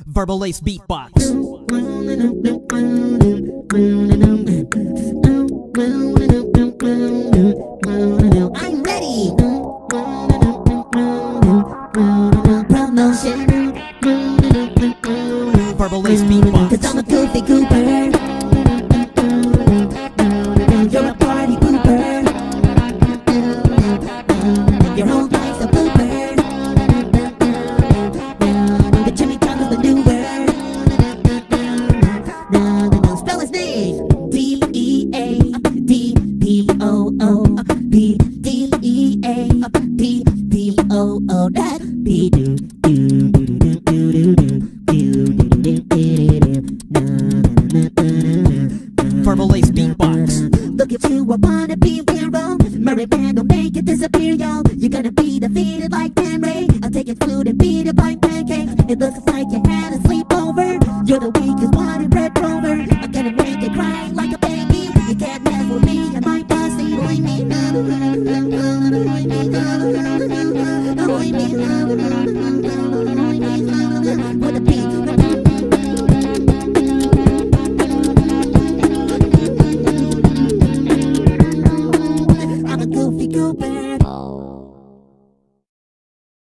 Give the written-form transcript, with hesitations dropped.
Verbal Ace Beatbox. I'm ready. Promotion. Verbal Ace Beatbox. Cause I'm a goofy goober. You're a party pooper. Your whole life's a pooper. The Jimmy Thomas maneuver. Spell his name. D-E-A-D-P-O-O-P D-E-A-D-P-O-O. That be do do do do do do do. Verbal Ace Beatbox. Look at you, I wanna be a hero. Murray band don't make it disappear, yo. You're gonna be defeated like Henry. I'll take your food and beat it like pancakes. It looks like you had a sleepover. You're the weakest one in Red Rover. I'm gonna make it cry like a